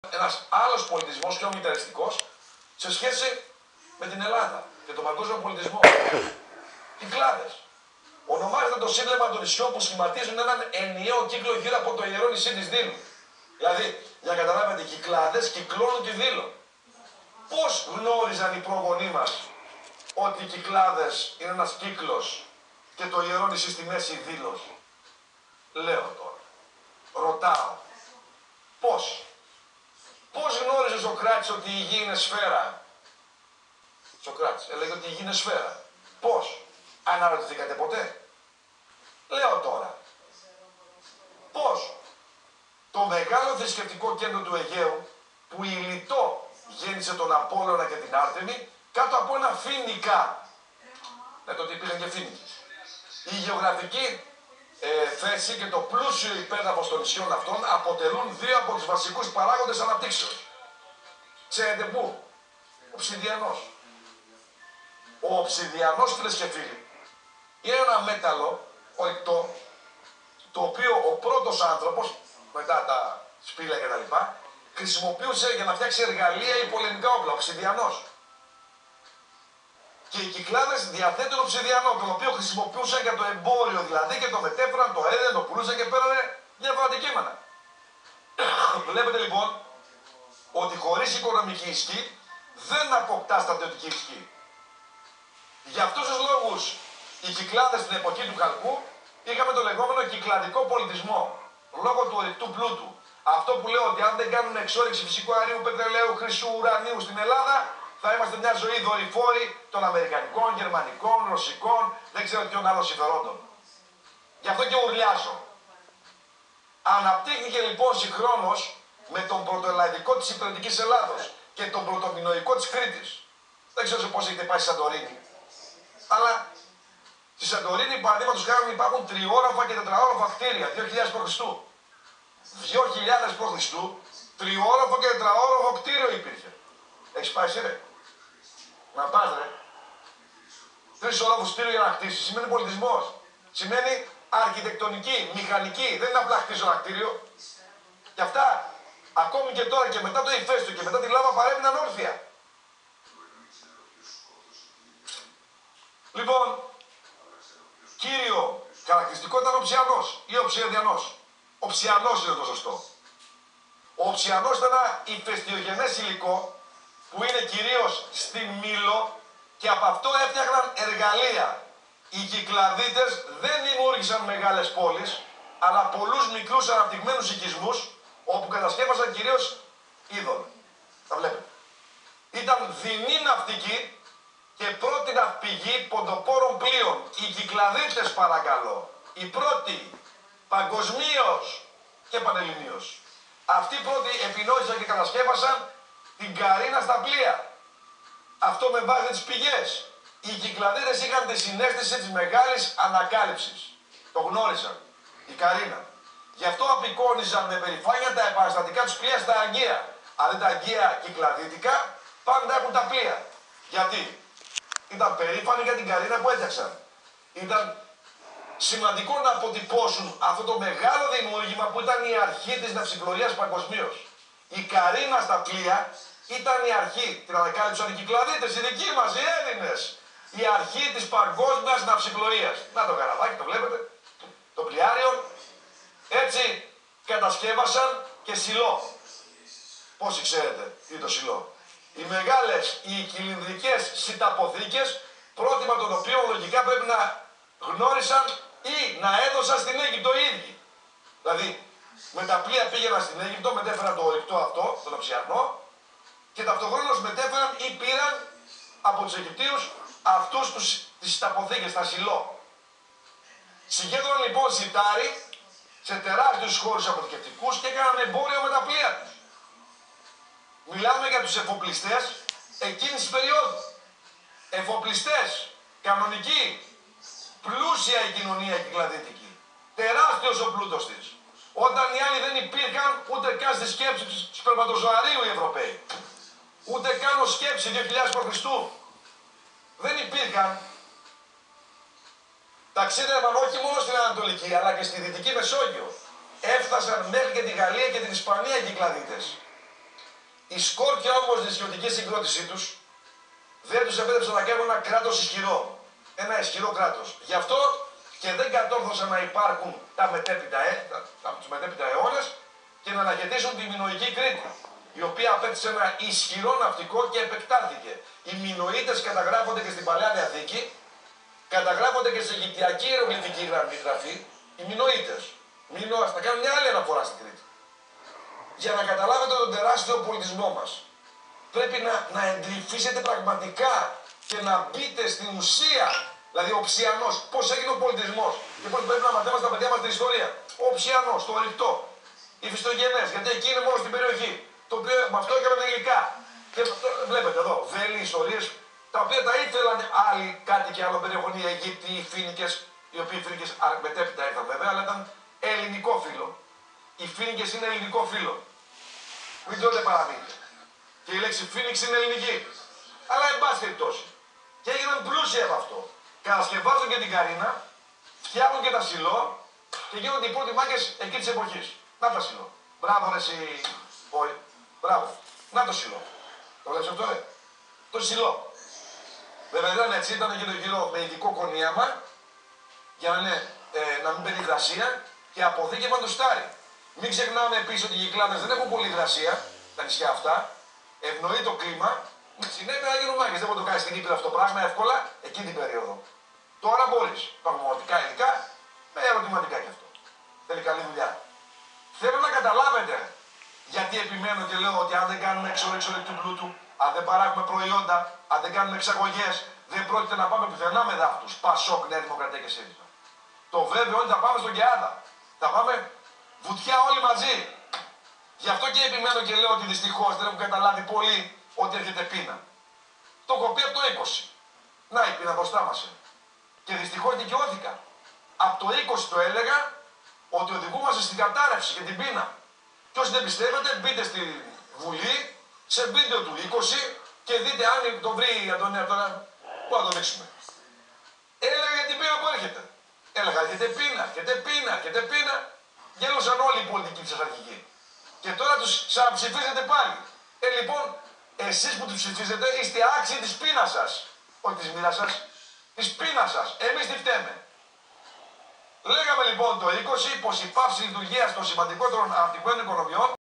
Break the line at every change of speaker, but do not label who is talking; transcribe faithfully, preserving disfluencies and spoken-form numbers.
ένας άλλος πολιτισμός πιο μηταριστικός σε σχέση με την Ελλάδα και τον παγκόσμιο πολιτισμό. Κυκλάδες. Ονομάζεται το σύμπλεγμα των νησιών που σχηματίζουν έναν ενιαίο κύκλο γύρω από το ιερό νησί της Δήλου. Δηλαδή, για να καταλάβετε, οι Κυκλάδες κυκλώνουν τη Δήλο. Πώς γνώριζαν οι προγονείς μας ότι οι Κυκλάδες είναι ένας κύκλος και το ιερό νησί στη μέση Δήλος? Λέω τώρα. Ρωτάω. Πώς. Πώς γνώριζε ο Σοκράτης ότι η γη είναι σφαίρα? Σοκράτης έλεγε ότι η γη είναι σφαίρα. Πώς. Αναρωτηθήκατε ποτέ? Λέω τώρα. Πώς. Το μεγάλο θρησκευτικό κέντρο του Αιγαίου, που η Λιτό γέννησε τον Απόλλωνα και την Άρτεμη κάτω από ένα φοινικά. Ναι, τότε υπήρχαν και φοίνικες. Η γεωγραφική ε, θέση και το πλούσιο υπέδαφος των νησιών αυτών αποτελούν δύο από τους βασικούς παράγοντες αναπτύξεως. Ξέρετε πού? Οψιδιανός. Ο οψιδιανός, φίλες και φίλοι, είναι ένα μέταλλο ορυκτό, το οποίο ο πρώτος άνθρωπος, μετά τα σπήλαια και τα λοιπά, χρησιμοποιούσε για να φτιάξει εργαλεία ή πολεμικά όπλα. Οψιδιανός. Και οι Κυκλάδες διαθέτουν οψιδιανό, τον οποίο χρησιμοποιούσαν για το εμπόριο δηλαδή και το μετέφεραν, το έδαινε, το πουλούσαν και πέρανε διάφορα αντικείμενα. Βλέπετε λοιπόν ότι χωρίς οικονομική ισχύ δεν αποκτά στρατιωτική ισχύ. Για αυτούς τους λόγους οι Κυκλάδες στην εποχή του Χαλκού είχαμε το λεγόμενο κυκλαδικό πολιτισμό, λόγω του ορυκτού πλούτου. Αυτό που λέω ότι αν δεν κάνουμε εξόρυξη φυσικού αερίου, πετρελαίου, χρυσού, ουρανίου στην Ελλάδα, θα είμαστε μια ζωή δορυφόρη των Αμερικανικών, Γερμανικών, Ρωσικών, δεν ξέρω ποιον άλλο συμφερόντων. Γι' αυτό και ουρλιάζω. Αναπτύχθηκε λοιπόν συγχρόνως με τον πρωτοελλαδικό της υπηρετικής Ελλάδος και τον πρωτομινωικό της Κρήτης. Δεν ξέρω πώς έχετε πάει στη Σαντορίνη. Αλλά στη Σαντορίνη, παραδείγματος χάρη, υπάρχουν τριόροφα και τετραόροφα κτίρια, δύο χιλιάδες προ Χριστού. δύο χιλιάδες προ Χριστού, τριόροφο και τετραόροφο κτίριο υπήρχε. Έχεις πάει εσύ, ρε? Να πας, ρε. Τρεις όροφους κτίριο για να χτίσεις σημαίνει πολιτισμός. Σημαίνει αρχιτεκτονική, μηχανική. Δεν είναι απλά χτίσω ένα κτίριο. Και αυτά, ακόμη και τώρα και μετά το ηφαίστειο και μετά τη λάβα, παρέμειναν όρθια. Λοιπόν, κύριο χαρακτηριστικό ήταν ο Οψιανός ή ο Οψιαδιανός. Οψιανός είναι το σωστό. Ο Οψιανός ήταν ένα ηφαιστειογενές υλικό που είναι κυρίως στη Μήλο και από αυτό έφτιαχναν εργαλεία. Οι Κυκλαδίτες δεν δημιούργησαν μεγάλες πόλεις, αλλά πολλούς μικρούς αναπτυγμένους οικισμούς, όπου κατασκεύασαν κυρίως είδωλα. Τα βλέπετε. Ήταν δεινή ναυτική και πρώτη ναυπηγή ποντοπόρων πλοίων. Οι Κυκλαδίτες, παρακαλώ, οι πρώτοι παγκοσμίως και πανελληνίως. Αυτοί πρώτοι επινόησαν και κατασκεύασαν την καρίνα στα πλοία. Αυτό με βάση τις πηγές. Οι Κυκλαδίτες είχαν τη συναίσθηση της μεγάλης ανακάλυψης. Το γνώρισαν. Η καρίνα. Γι' αυτό απεικόνιζαν με περηφάνεια τα επαναστατικά τους πλοία στα Αγγεία. Αν τα Αγγεία κυκλαδίτικα, πάντα έχουν τα πλοία. Γιατί? Ήταν περήφανοι για την καρίνα που έφτιαξαν. Ήταν σημαντικό να αποτυπώσουν αυτό το μεγάλο δημιούργημα που ήταν η αρχή της ναυσιπλοείας παγκοσμίως. Η καρίνα στα πλοία ήταν η αρχή. Την ανακάλυψαν οι Κυκλαδίτες, οι δικοί μας, οι Έλληνες. Η αρχή της παγκόσμιας ναυσιπλοείας. Να το καραβάκι, το βλέπετε. Το πλοιάριο. Έτσι κατασκεύασαν και σιλό. Πόσοι ξέρετε τι είναι το σιλό? Οι μεγάλες, οι κυλινδρικές σιταποθήκες, πρότυπα των οποίων λογικά πρέπει να γνώρισαν ή να έδωσαν στην Αίγυπτο οι ίδιοι. Δηλαδή, με τα πλοία πήγαιναν στην Αίγυπτο, μετέφεραν το ορυκτό αυτό, τον Οψιανό, και ταυτοχρόνως μετέφεραν ή πήραν από τους Αιγυπτίους αυτούς τους, τις σιταποθήκες, τα σιλό. Συγκέντρωναν λοιπόν σιτάρι σε τεράστιους χώρους αποθηκευτικούς και έκαναν εμπόριο με τα πλοία τους. Μιλάμε για τους εφοπλιστές εκείνης της περίοδου. Εφοπλιστές, κανονικοί, πλούσια η κοινωνία κυκλαδίτικη. Τεράστιος ο πλούτος της. Όταν οι άλλοι δεν υπήρχαν ούτε καν στη σκέψη του σπερματοζωαρίου οι Ευρωπαίοι. Ούτε καν ως σκέψη δύο χιλιάδες προ Χριστού. Δεν υπήρχαν. Ταξίδευαν όχι μόνο στην Ανατολική αλλά και στη Δυτική Μεσόγειο. Έφτασαν μέχρι και τη Γαλλία και την Ισπανία οι Κυκλαδίτες. η σκόρπια όμως νησιωτική συγκρότησή τους δεν τους επέτρεψε να κάνουν ένα κράτος ισχυρό. Ένα ισχυρό κράτος. Γι' αυτό και δεν κατόρθωσαν να υπάρχουν τα μετέπειτα, ε, τα, τα, τους μετέπειτα αιώνες και να αναχαιτήσουν τη Μινωική Κρήτη, η οποία απέκτησε ένα ισχυρό ναυτικό και επεκτάθηκε. Οι Μινωίτες καταγράφονται και στην Παλαιά Διαθήκη, καταγράφονται και σε Αιγυπτιακή ιερογλυφική γραφή, οι Μινωίτες. Μινώας, θα κάνουν μια άλλη αναφορά στην Κρήτη. Για να καταλάβετε τον τεράστιο πολιτισμό μας, πρέπει να, να εντρυφήσετε πραγματικά και να μπείτε στην ουσία. Δηλαδή, ο Ψιανός, πώς έγινε ο πολιτισμός και πώς πρέπει να μαθαίνουμε στα παιδιά μας την ιστορία. Ο Ψιανός, το ορυκτό, οι Φιστογενές, γιατί εκεί είναι μόνο στην περιοχή. Το οποίο με αυτό έκαναν υλικά. Και αυτό, βλέπετε εδώ, βέλη, ιστορίες, τα οποία τα ήθελαν άλλοι κάτοικοι άλλων περιοχών, οι Αιγύπτιοι, οι Φοίνικες, οι οποίοι οι Φοίνικες μετέπειτα ήρθαν βέβαια, αλλά ήταν ελληνικό φύλλο. Οι Φοίνικες είναι ελληνικό φύλλο. Μην τρώτε παραμύθια. Και η λέξη Φοίνιξ είναι ελληνική. Αλλά εν πάση περιπτώσει. Και έγιναν πλούσιοι από αυτό. Κατασκευάζουν και την Καρίνα, φτιάχνουν και τα Σιλό και γίνονται οι πρώτοι μάγκες εκεί της εποχής. Να τα Σιλό. Μπράβο, ρε εσύ. Όχι. Μπράβο. Να το Σιλό. Το βλέπεις αυτό, ρε. Το Σιλό. Βέβαια δεν ήταν έτσι, ήταν και το γύρο με ειδικό κονίαμα για να, είναι, ε, να μην παίρνει υγρασία και αποδίκευαν το στάρι. Μην ξεχνάμε επίσης ότι οι Κυκλάδες δεν έχουν πολύ υγρασία, τα νησιά αυτά. Ευνοεί το κλίμα. Συνέβη να γίνουν μάγκες. Δεν μπορεί να το κάνει στην Ήπειρο αυτό το πράγμα εύκολα εκείνη την περίοδο. Τώρα μπορείς. Πραγματικά υλικά με ερωτηματικά κι αυτό. Θέλει καλή δουλειά. Θέλω να καταλάβετε γιατί επιμένω και λέω ότι αν δεν κάνουμε εξόρυξη του πλούτου, αν δεν παράγουμε προϊόντα, αν δεν κάνουμε εξαγωγές, δεν πρόκειται να πάμε πουθενά με δάφτους. Πασόκ, Νέα Δημοκρατία και ΣΥΡΙΖΑ. Το βέβαιο είναι ότι θα πάμε στον ΚΕΑΔΑ. Θα πάμε βουτιά όλοι μαζί. Γι' αυτό και επιμένω και λέω ότι δυστυχώς δεν έχουν καταλάβει πολύ ότι έρχεται πείνα. Το έχω πει από το είκοσι. Να η πείνα μπροστά μας είναι. Και δυστυχώς δικαιώθηκα. Από το είκοσι το έλεγα ότι οδηγούμαστε στην κατάρρευση και την πείνα. Και όσοι δεν πιστεύετε, μπείτε στη Βουλή, σε βίντεο του είκοσι και δείτε αν το βρει η Αντωνία τώρα. Πού να το δείξουμε. Έλεγα για την πείνα που έρχεται. Έλεγα έρχεται πείνα, έρχεται πείνα, έρχεται πείνα. Γέλωσαν όλοι οι πολιτικοί της αρχηγοί. Και τώρα τους ξαναψηφίζετε πάλι. Ε, λοιπόν, εσείς που τους ψηφίζετε είστε άξιοι της πείνας σας. Όχι της μοίρας σας, της πείνας σας. Εμείς τι φταίμε. Λέγαμε λοιπόν το είκοσι πως η πάυση λειτουργίας των σημαντικότερων αναπτυγμένων οικονομιών